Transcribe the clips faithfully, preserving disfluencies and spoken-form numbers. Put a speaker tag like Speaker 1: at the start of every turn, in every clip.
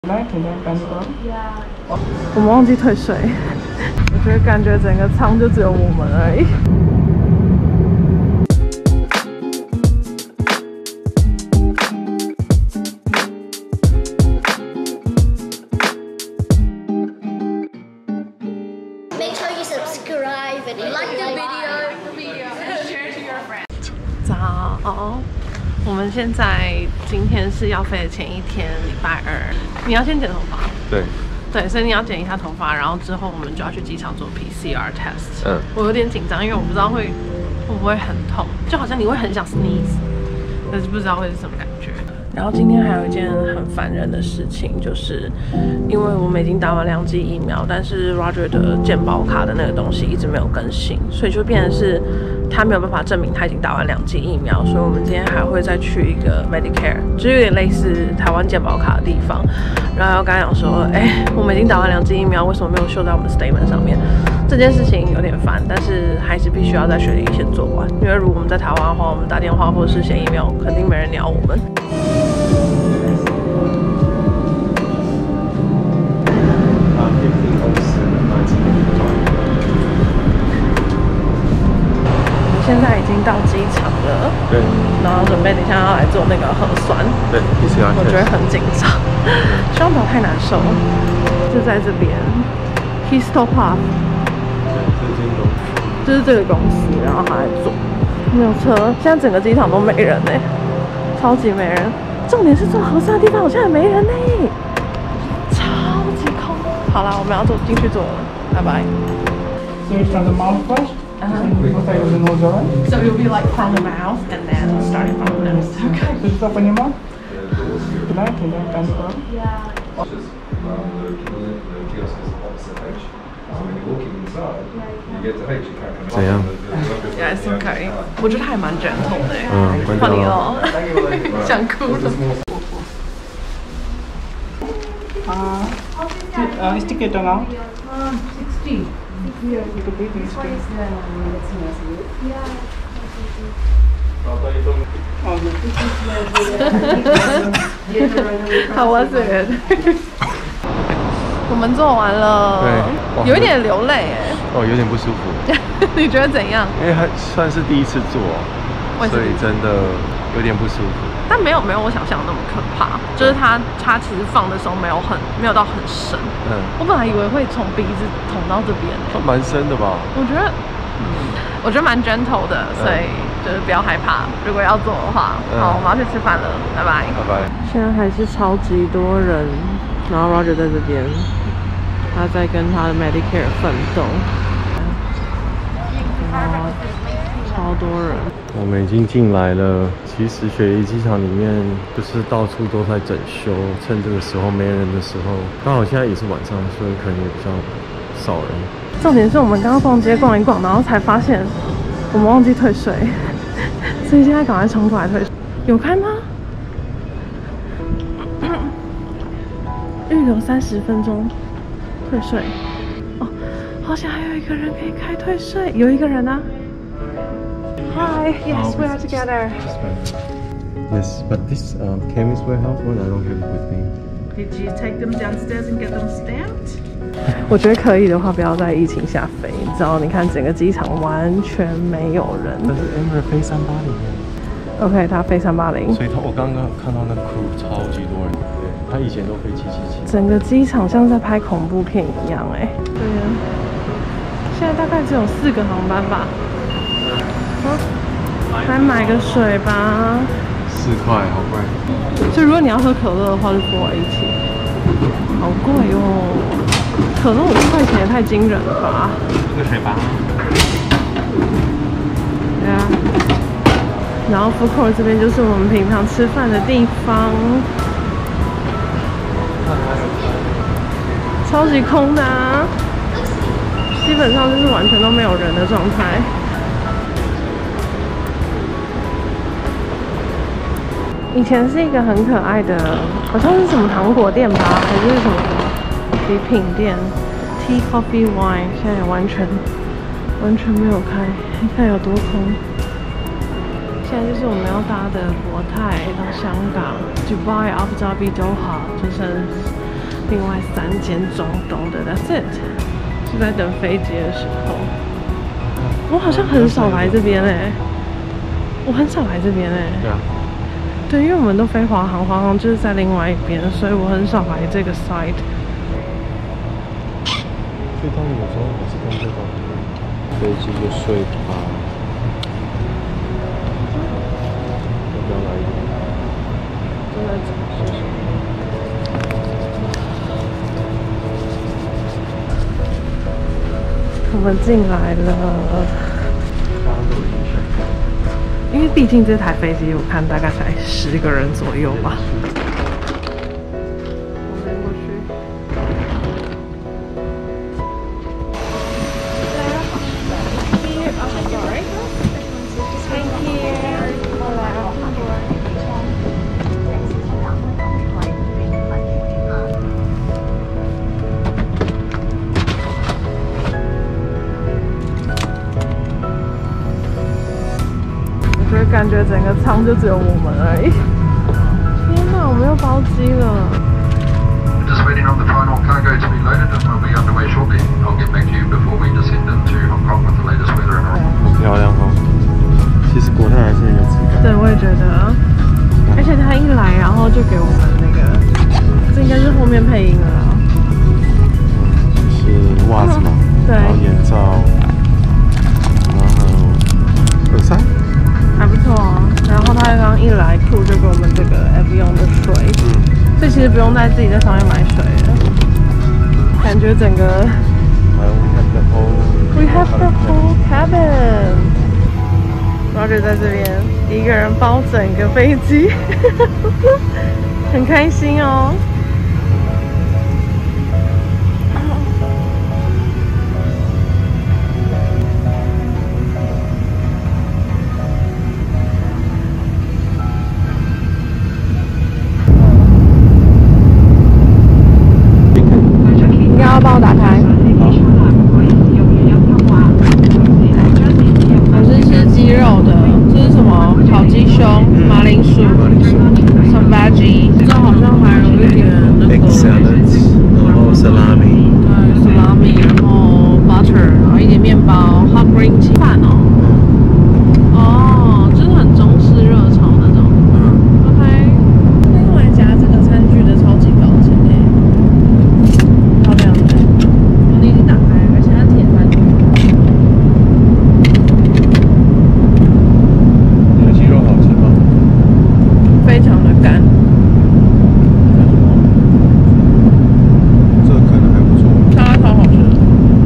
Speaker 1: 来，听听感受。
Speaker 2: 我们忘记退水，我觉得感觉整个舱就只有我们而已。
Speaker 3: Make sure you subscribe and like the video.
Speaker 4: Share to your friends.
Speaker 2: 早，我们现在今天是要飞的前一天，礼拜二。你要先剪头发。
Speaker 5: 对。
Speaker 2: 对，所以你要剪一下头发，然后之后我们就要去机场做 P C R test。
Speaker 5: 嗯。
Speaker 2: 我有点紧张，因为我不知道会会不会很痛，就好像你会很想 sneeze， 但是不知道会是什么感觉。然后今天还有一件很烦人的事情，就是因为我们已经打完两剂疫苗，但是 Roger 的健保卡的那个东西一直没有更新，所以就变成是他没有办法证明他已经打完两剂疫苗，所以我们今天还会再去一个 Medicare， 就有点类似台湾健保卡的地方，然后要跟他讲说，哎、欸，我们已经打完两剂疫苗，为什么没有秀在我们 statement 上面？这件事情有点烦，但是还是必须要在雪梨先做完，因为如果我们在台湾的话，我们打电话或者是写 email， 肯定没人鸟我们。现在已经到机场了，
Speaker 5: 对，
Speaker 2: 然后准备等一下要来做那个核酸，
Speaker 5: 对，P C R，
Speaker 2: 我觉得很紧张，希望不要太难受。就在这边 ，Histopath， 就是这个公司，然后他来做，没有车，现在整个机场都没人呢、欸，超级没人。重点是做核酸的地方好像也没人呢、欸，超级空。好啦，我们要走进去做了，拜拜。
Speaker 1: So it's from the mouth first.
Speaker 2: Uh-huh.
Speaker 1: The nose, alright?
Speaker 2: So you'll be like from the mouth and then starting from the nose. Okay.
Speaker 1: So just open your mouth. Like, and then come up.
Speaker 3: Yeah.
Speaker 5: Yeah. 怎样？
Speaker 2: Yeah, it's okay. 我觉得还蛮 gentle 的，
Speaker 5: 嗯，关掉
Speaker 2: 放你
Speaker 5: 了。
Speaker 2: 哦，想哭了。
Speaker 1: Uh, uh, stick it around.
Speaker 4: sixty.
Speaker 1: Yeah, you could breathe this way.
Speaker 2: How was it? 我们做完了，
Speaker 5: 对，
Speaker 2: 有一点流泪哎。
Speaker 5: 哦，有点不舒服。
Speaker 2: 你觉得怎样？
Speaker 5: 因为还算是第一次做，所以真的有点不舒服。
Speaker 2: 但没有没有我想象的那么可怕，就是它它其实放的时候没有很没有到很深。嗯，我本来以为会从鼻子捅到这边诶。
Speaker 5: 蛮深的吧？
Speaker 2: 我觉得，嗯，我觉得蛮 gentle 的，所以就是不要害怕。如果要做的话，好，我们要去吃饭了，拜拜。
Speaker 5: 拜拜。现在还是超级多人，然后 Roger 在这边，他在跟他的 Medicare 奋斗。哇，超多人！我们已经进来了。其实雪梨机场里面就是到处都在整修，趁这个时候没人的时候，刚好现在也是晚上，所以可能也比较少人。重点是我们刚刚逛街逛一逛，然后才发现我们忘记退税，所以现在赶快冲过来退税。有开吗？预留三十分钟退税。哦，好像还有一个人可以开退税，有一个人啊。Hi, yes, we are together.
Speaker 6: Yes, but this um, chemist warehouse one I don't have it with me.
Speaker 4: Did you take them downstairs and get them stamped?
Speaker 2: 我觉得可以的话，不要在疫情下飞。你知道，你看整个机场完全没有人。
Speaker 6: 但是 Amber 飞三八零。
Speaker 2: OK， 他飞三八零。
Speaker 6: 所以他我刚刚看到那个 crew 超级多人。对，他以前都飞七七七。
Speaker 2: 整个机场像在拍恐怖片一样哎。对呀。现在大概只有四个航班吧。嗯，来买个水吧。
Speaker 6: 四块，好贵。
Speaker 2: 就如果你要喝可乐的话，就付我一起。好贵哦。可乐五块钱也太惊人了吧！
Speaker 6: 这个水吧。
Speaker 2: 对啊。然后 food court 这边就是我们平常吃饭的地方，超级空的啊，基本上就是完全都没有人的状态。以前是一个很可爱的，好像是什么糖果店吧，还是什么什么礼品店 ，Tea Coffee Wine， 现在也完全完全没有开，你看有多空。现在就是我们要搭的国泰到香港 ，Dubai、Abu Dhabi 都好，就剩另外三间中东的 ，That's it， 是在等飞机的时候。我好像很少来这边哎、欸，我很少来这边哎、欸。
Speaker 5: 对啊。
Speaker 2: 对，因为我们都飞华航，华航就是在另外一边，所以我很少来这个 side。
Speaker 5: 所以他们有时候也是跟这种飞机就睡吧。要不要来一点？
Speaker 2: 正在找是什么？我们进来了。因为毕竟这台飞机我看大概才十个人左右吧。我们过去。感觉整个舱就只有我们而已。天哪，我们又包机了。
Speaker 7: Just waiting on the final cargo to be loaded and we'll be underway shortly. I'll get back to you before we descend into Hong Kong with the latest weather and all.
Speaker 5: 好漂亮哦！其实国泰还是很有质感。
Speaker 2: 对，我也觉得。而且他一来，然后就给我们那个，这应该是后面配音了啦。
Speaker 5: 是袜子嘛？
Speaker 2: 对。
Speaker 5: 然后眼罩，然后耳塞。
Speaker 2: 还不错啊，然后他刚刚一来 ，Q 就给我们这个 Evian 的水，嗯，所以其实不用再自己在上面买水了，感觉整个 We have the whole cabin。Roger 在这边一个人包整个飞机，很开心哦。帮我打开。我是吃鸡肉的，这是什么？烤鸡胸、马铃薯、some veggie， 这好像还有一点那个
Speaker 5: egg salad， 然后 salami，
Speaker 2: 对 salami， 然后 butter， 然后一点面包 ，hot green 鸡饭哦。哦，就是很中式热炒那种。OK， 另外加这个餐具的超级高级诶。漂亮的，我已经打开了，而且它铁餐具。
Speaker 5: 你的鸡肉好吃吗？
Speaker 2: 非常的干。
Speaker 5: 这可能还不错。
Speaker 2: 沙拉超好吃的。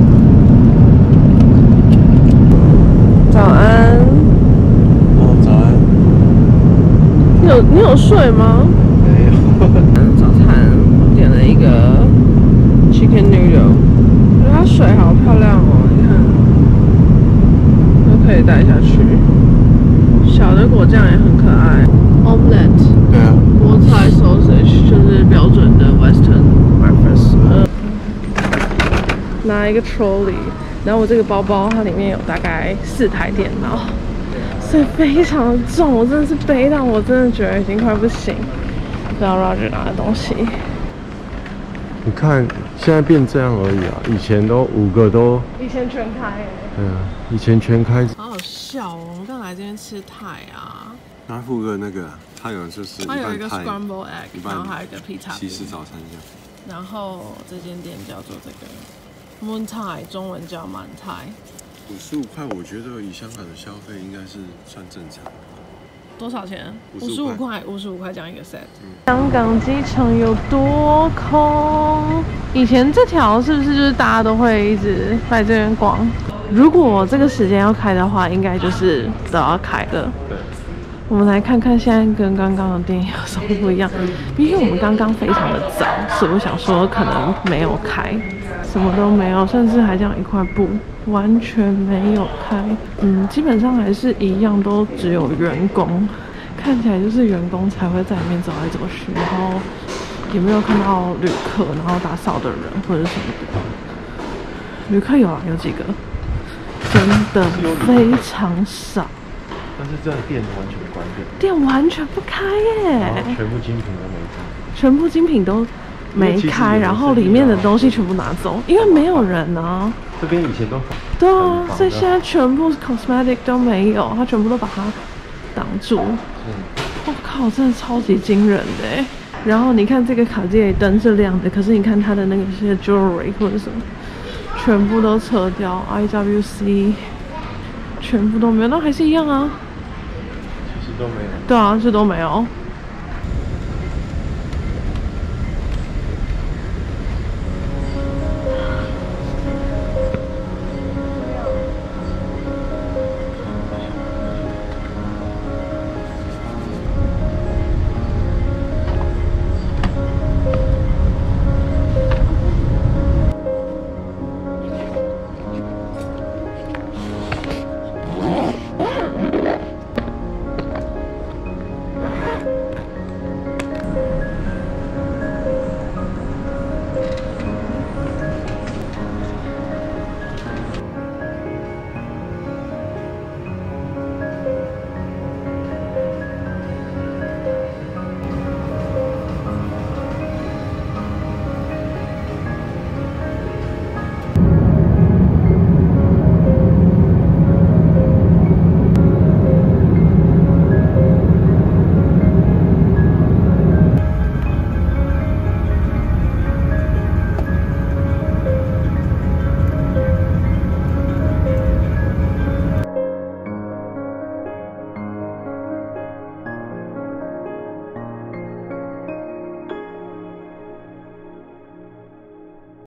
Speaker 2: 早安。
Speaker 5: 哦，早安。
Speaker 2: 你有你有睡吗？
Speaker 5: 没有。
Speaker 2: 早餐我点了一个 chicken noodle， 我觉得它水好漂亮哦，你看，都可以带下去。小的果酱也很可爱 ，omelette，
Speaker 5: 对啊，
Speaker 2: 菠菜 sausage 就是标准的 Western breakfast。嗯，拿一个 trolley， 然后我这个包包它里面有大概四台电脑，所以非常的重，我真的是背到我真的觉得已经快不行。然后 Roger 拿的东西。
Speaker 5: 你看，现在变这样而已啊！以前都五个都，
Speaker 2: 以前全开哎。
Speaker 5: 对啊，以前全开。
Speaker 2: 好好笑哦！我们刚来这边吃泰啊。
Speaker 5: 然后附个那个，它有就是
Speaker 2: 它有一个 scramble egg， 然后还有一个披萨饼。
Speaker 5: 西式早餐这样。
Speaker 2: 然后这间店叫做这个 Moon Thai， 中文叫满泰。
Speaker 5: 五十五块，我觉得以香港的消费应该是算正常。
Speaker 2: 多少钱？
Speaker 5: 五十五块，
Speaker 2: 五十五块这样一个 set。香港机场有多空？以前这条是不是就是大家都会一直在这边逛？如果这个时间要开的话，应该就是都要开的。
Speaker 5: 对。
Speaker 2: 我们来看看现在跟刚刚的店有什么不一样，因为我们刚刚非常的早，所以我想说可能没有开，什么都没有，甚至还这样一块布。完全没有开，嗯，基本上还是一样，都只有员工，看起来就是员工才会在里面走来走去，然后也没有看到旅客，然后打扫的人或者什么的。旅客有啊，有几个，真的非常少。
Speaker 5: 但是这店完全关店，
Speaker 2: 店完全不开耶，
Speaker 5: 全部精品都没开，
Speaker 2: 全部精品都没开，然后里面的东西全部拿走，因为没有人啊。
Speaker 5: 这边以前都
Speaker 2: 对啊，所以现在全部 cosmetic 都没有，它全部都把它挡住。我、嗯、靠，真的超级惊人的哎！然后你看这个卡地亚灯是亮的，可是你看它的那个些 jewelry 或者什么，全部都撤掉 ，I W C 全部都没有，那还是一样啊。
Speaker 5: 其实都没有。
Speaker 2: 对啊，这都没有。